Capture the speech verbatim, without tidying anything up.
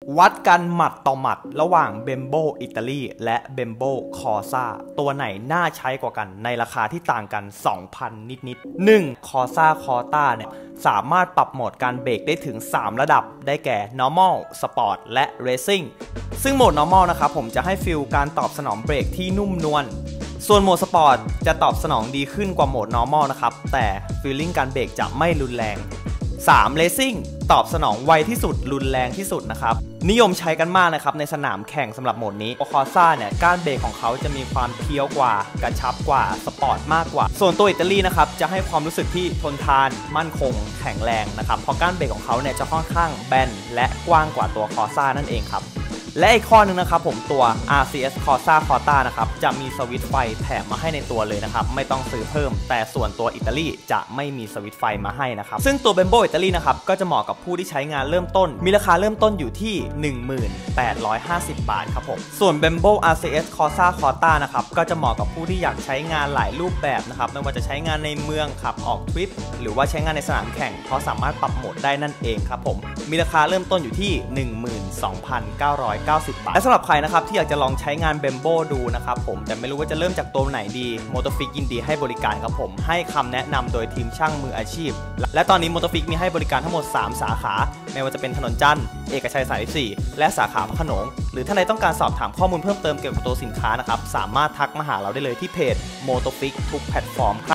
วัดกันหมัดต่อหมัดระหว่างเบมโบอิตาลีและเบมโบคอซ่าตัวไหนน่าใช้กว่ากันในราคาที่ต่างกัน สองพัน นิดๆ หนึ่ง คอซ่าคอต้าเนี่ยสามารถปรับโหมดการเบรกได้ถึงสามระดับได้แก่ normal sport และ racing ซึ่งโหมด normal นะครับผมจะให้ฟีลการตอบสนองเบรกที่นุ่มนวลส่วนโหมดสปอร์ตจะตอบสนองดีขึ้นกว่าโหมด normal นะครับแต่ฟีลลิ่งการเบรกจะไม่รุนแรงสาม Racing ตอบสนองไวที่สุดรุนแรงที่สุดนะครับนิยมใช้กันมากนะครับในสนามแข่งสำหรับโหมดนี้คอซ่าเนี่ยการเบรกของเขาจะมีความเพี้ยวกว่ากระชับกว่าสปอร์ตมากกว่าส่วนตัวอิตาลีนะครับจะให้ความรู้สึกที่ทนทานมั่นคงแข็งแรงนะครับเพราะการเบรกของเขาเนี่ยจะค่อนข้างแบนและกว้างกว่าตัวคอซ่านั่นเองครับและอีกข้อนึงนะครับผมตัว อาร์ ซี เอส Corsa Corta นะครับจะมีสวิตช์ไฟแถมมาให้ในตัวเลยนะครับไม่ต้องซื้อเพิ่มแต่ส่วนตัวอิตาลีจะไม่มีสวิตช์ไฟมาให้นะครับซึ่งตัว Bembo อิตาลีนะครับก็จะเหมาะกับผู้ที่ใช้งานเริ่มต้นมีราคาเริ่มต้นอยู่ที่ หนึ่งหมื่นแปดร้อยห้าสิบ บาทครับผมส่วน Bembo อาร์ ซี เอส Corsa Corta นะครับก็จะเหมาะกับผู้ที่อยากใช้งานหลายรูปแบบนะครับไม่ว่าจะใช้งานในเมืองขับออกทริปหรือว่าใช้งานในสนามแข่งเพราะสามารถปรับโหมดได้นั่นเองครับผมมีราคาเริ่มต้นอยู่ที่ หนึ่งหมื่นสองพันเก้าร้อยเก้าสิบ บาทและสำหรับใครนะครับที่อยากจะลองใช้งาน Bembo ดูนะครับผมแต่ไม่รู้ว่าจะเริ่มจากตัวไหนดี Motorfix ยินดีให้บริการครับผมให้คำแนะนำโดยทีมช่างมืออาชีพและตอนนี้ Motorfix มีให้บริการทั้งหมดสามสาขาไม่ว่าจะเป็นถนนจันทร์เอกชัยสายสี่และสาขาพระโขนงหรือถ้าใครต้องการสอบถามข้อมูลเพิ่มเติมเกี่ยวกับตัวสินค้านะครับสามารถทักมาหาเราได้เลยที่เพจ Motorfix ทุกแพลตฟอร์มครับ